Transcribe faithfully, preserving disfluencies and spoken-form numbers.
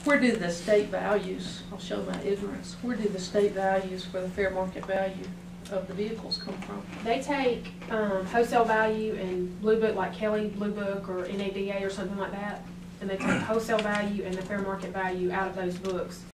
Where do the state values, I'll show my ignorance, where do the state values for the fair market value of the vehicles come from? They take um, wholesale value and Blue Book, like Kelly Blue Book or N A D A or something like that, and they take wholesale value and the fair market value out of those books.